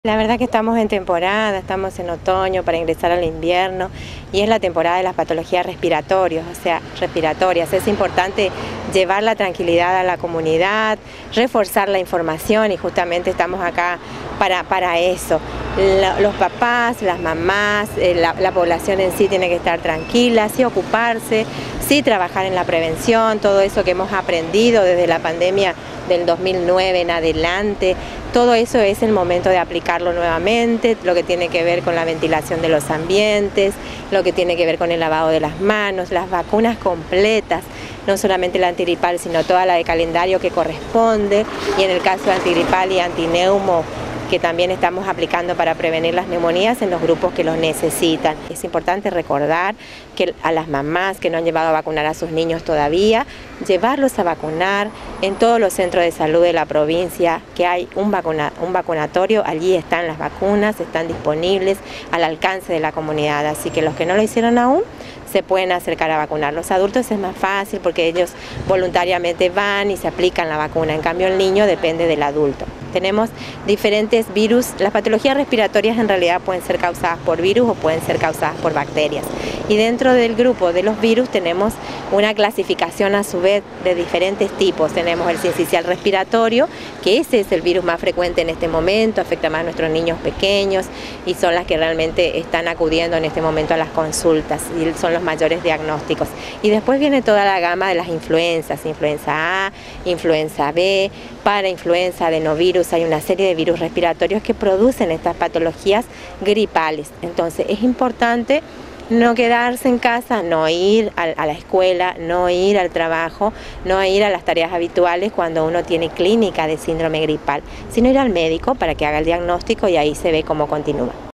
La verdad que estamos en temporada, estamos en otoño para ingresar al invierno y es la temporada de las patologías respiratorias, Es importante llevar la tranquilidad a la comunidad, reforzar la información y justamente estamos acá para eso. Los papás, las mamás, la población en sí tiene que estar tranquila, sí ocuparse, sí trabajar en la prevención, todo eso que hemos aprendido desde la pandemia del 2009 en adelante. Todo eso es el momento de aplicarlo nuevamente, lo que tiene que ver con la ventilación de los ambientes, lo que tiene que ver con el lavado de las manos, las vacunas completas, no solamente la antigripal, sino toda la de calendario que corresponde, y en el caso de antigripal y antineumo, que también estamos aplicando para prevenir las neumonías en los grupos que los necesitan. Es importante recordar que a las mamás que no han llevado a vacunar a sus niños todavía, llevarlos a vacunar en todos los centros de salud de la provincia, que hay un vacunatorio, allí están las vacunas, están disponibles al alcance de la comunidad, así que los que no lo hicieron aún, se pueden acercar a vacunar. Los adultos es más fácil porque ellos voluntariamente van y se aplican la vacuna, en cambio el niño depende del adulto. Tenemos diferentes virus, las patologías respiratorias en realidad pueden ser causadas por virus o pueden ser causadas por bacterias. Y dentro del grupo de los virus tenemos una clasificación a su vez de diferentes tipos. Tenemos el sincicial respiratorio, que ese es el virus más frecuente en este momento, afecta más a nuestros niños pequeños y son las que realmente están acudiendo en este momento a las consultas y son los mayores diagnósticos. Y después viene toda la gama de las influencias, influenza A, influenza B, parainfluenza, adenovirus, hay una serie de virus respiratorios que producen estas patologías gripales. Entonces es importante no quedarse en casa, no ir a la escuela, no ir al trabajo, no ir a las tareas habituales cuando uno tiene clínica de síndrome gripal, sino ir al médico para que haga el diagnóstico y ahí se ve cómo continúa.